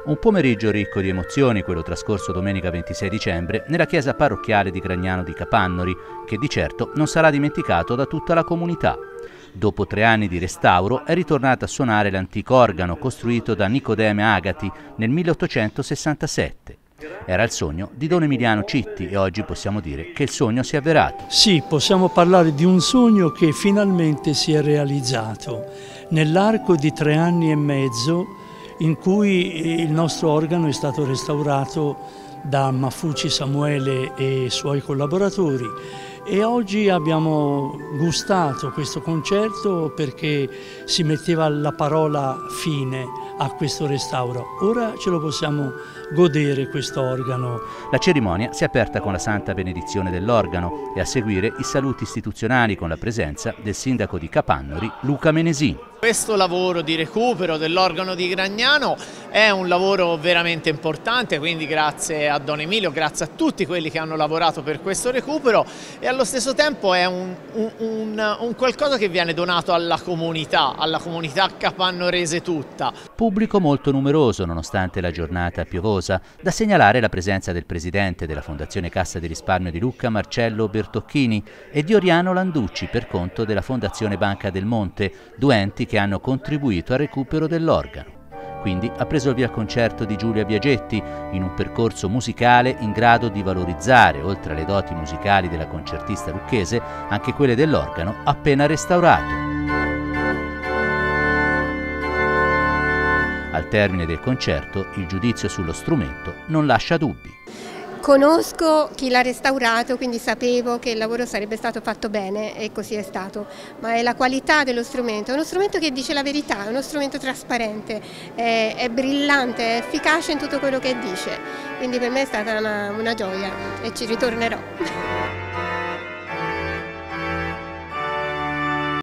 Un pomeriggio ricco di emozioni, quello trascorso domenica 26 dicembre, nella chiesa parrocchiale di Gragnano di Capannori, che di certo non sarà dimenticato da tutta la comunità. Dopo 3 anni di restauro è ritornato a suonare l'antico organo costruito da Nicodeme Agati nel 1867. Era il sogno di Don Emiliano Citti e oggi possiamo dire che il sogno si è avverato. Sì, possiamo parlare di un sogno che finalmente si è realizzato. Nell'arco di 3 anni e mezzo in cui il nostro organo è stato restaurato da Maffucci Samuele e suoi collaboratori, e oggi abbiamo gustato questo concerto perché si metteva la parola fine a questo restauro. Ora ce lo possiamo godere questo organo. La cerimonia si è aperta con la santa benedizione dell'organo e a seguire i saluti istituzionali con la presenza del sindaco di Capannori, Luca Menesini. Questo lavoro di recupero dell'organo di Gragnano è un lavoro veramente importante, quindi grazie a Don Emilio, grazie a tutti quelli che hanno lavorato per questo recupero, e allo stesso tempo è un qualcosa che viene donato alla comunità capannorese tutta. Pubblico molto numeroso nonostante la giornata piovosa, da segnalare la presenza del presidente della Fondazione Cassa di Risparmio di Lucca, Marcello Bertocchini, e di Oriano Landucci per conto della Fondazione Banca del Monte, due enti che hanno contribuito al recupero dell'organo. Quindi ha preso il via il concerto di Giulia Biagetti in un percorso musicale in grado di valorizzare, oltre alle doti musicali della concertista lucchese, anche quelle dell'organo appena restaurato. Al termine del concerto il giudizio sullo strumento non lascia dubbi. Conosco chi l'ha restaurato, quindi sapevo che il lavoro sarebbe stato fatto bene e così è stato, ma è la qualità dello strumento, è uno strumento che dice la verità, è uno strumento trasparente, è brillante, è efficace in tutto quello che dice, quindi per me è stata una gioia e ci ritornerò.